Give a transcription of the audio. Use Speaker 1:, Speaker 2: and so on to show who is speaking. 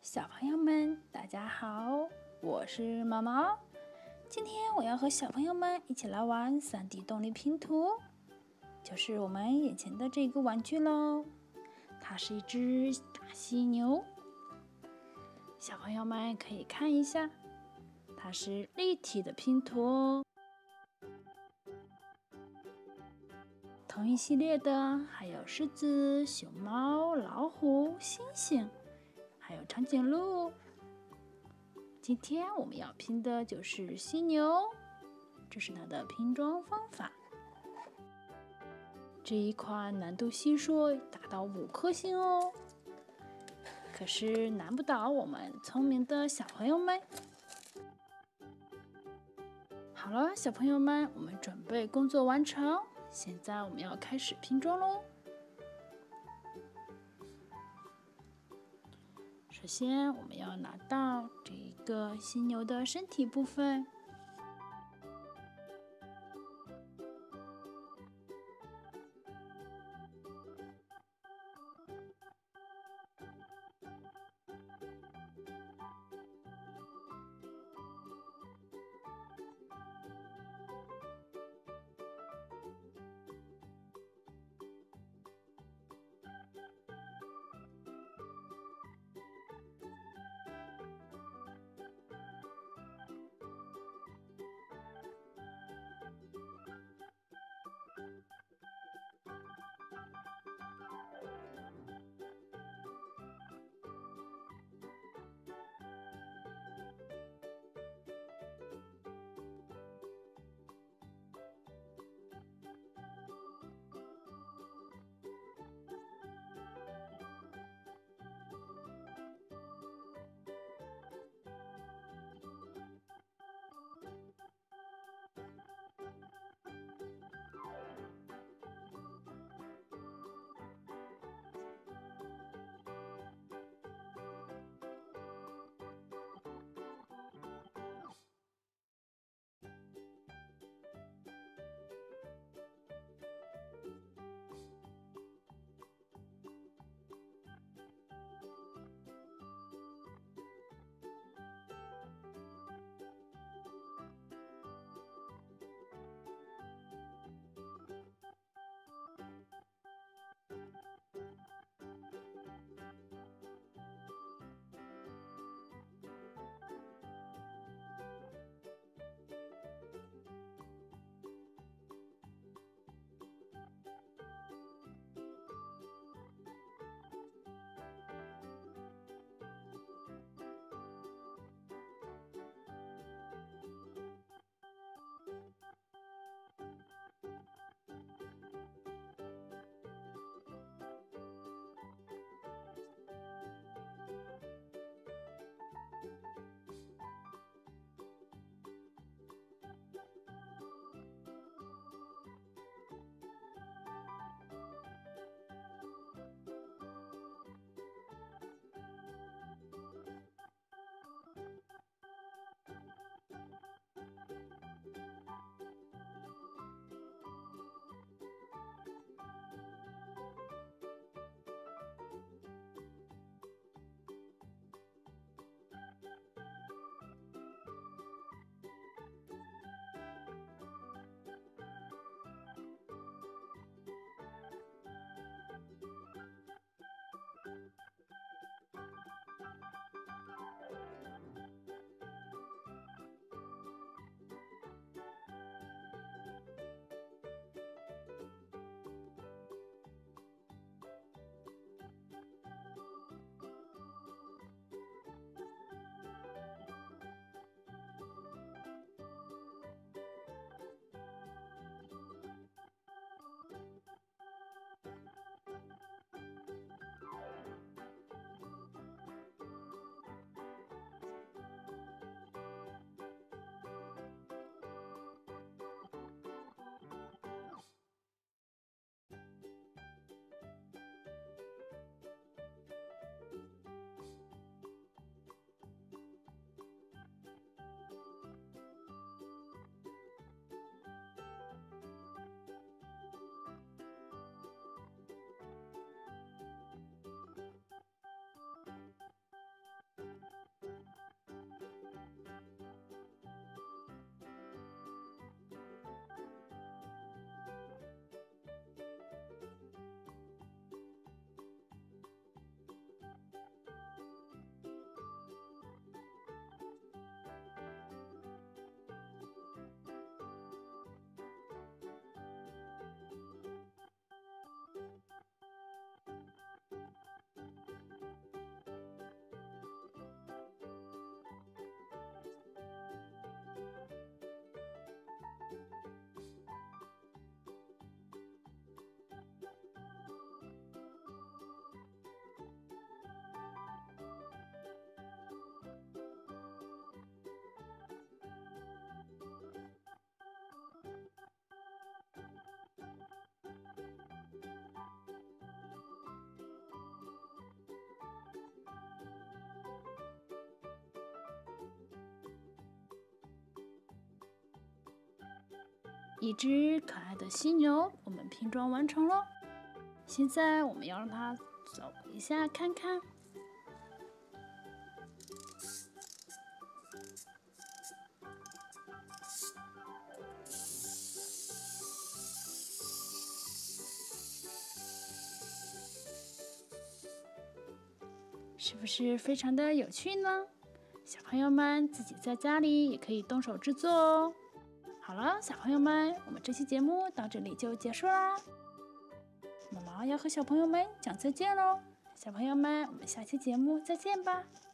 Speaker 1: 小朋友们，大家好，我是毛毛。今天我要和小朋友们一起来玩3D 动力拼图，就是我们眼前的这个玩具喽。它是一只大犀牛，小朋友们可以看一下，它是立体的拼图哦。同一系列的还有狮子、熊猫、老虎、猩猩，还有长颈鹿。今天我们要拼的就是犀牛，这是它的拼装方法。这一款难度系数达到5颗星哦，可是难不倒我们聪明的小朋友们。好了，小朋友们，我们准备工作完成，现在我们要开始拼装喽。首先，我们要拿到这一个犀牛的身体部分。 一只可爱的犀牛，我们拼装完成了。现在我们要让它走一下看看。是不是非常的有趣呢？小朋友们自己在家里也可以动手制作哦。好了，小朋友们，我们这期节目到这里就结束啦。妈妈要和小朋友们讲再见喽，小朋友们，我们下期节目再见吧。